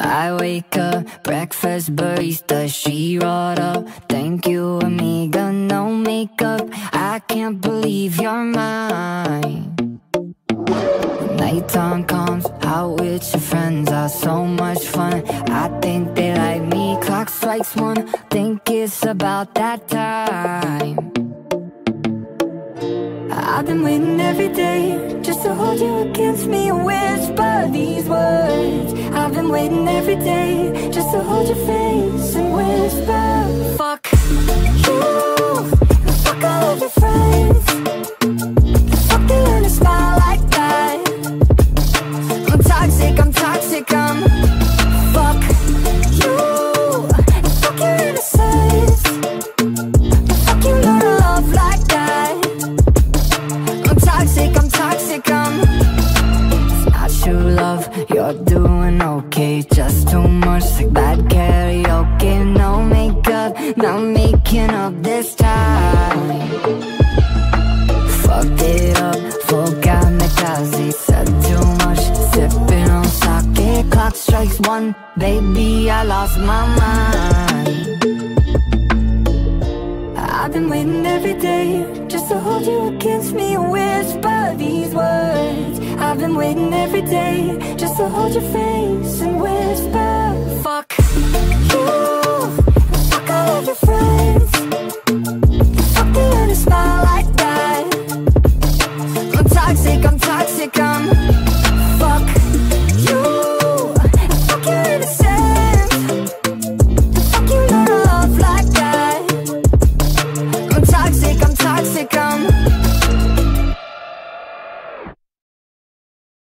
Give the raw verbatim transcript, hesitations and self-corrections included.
I wake up, breakfast barista, she wrote up. Thank you, amiga, no makeup. I can't believe you're mine. Nighttime comes, out with your friends, are so much fun. I think they like me, clock strikes one, think it's about that time. I've been waiting every day just to hold you against me and whisper these words. I've been waiting every day just to hold your face and whisper, fuck you, and fuck all of your friends. Fuck they learn to smile like that. I'm toxic, I'm toxic, I'm fuck you, and fuck your innocence. Fuck you learn to love like that. I'm toxic, I'm toxic, I'm it's not true love, you're doing okay. Just too much like bad karaoke. No makeup, not making up this time. Fucked it up, forgot my taxi. Said too much, sipping on sake. Clock strikes one, baby, I lost my mind. I've been waiting every day just to hold you against me and whisper these words. I've been waiting every day just to hold your face and whisper, fuck